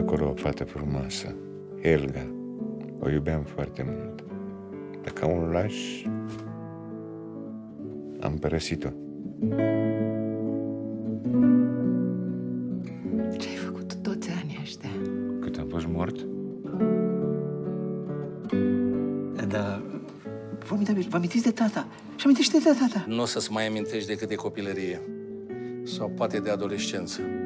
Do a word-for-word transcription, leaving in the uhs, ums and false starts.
acolo o fată frumoasă, Helga. O iubeam foarte mult. Dar ca un laș am părăsit-o. Ce ai făcut toți anii ăștia? Cât am fost mort? Da, formidabil, vă amintiți de tata? Și amintește de tata. Nu o să-ți mai amintești decât de copilărie. Sau poate de adolescență.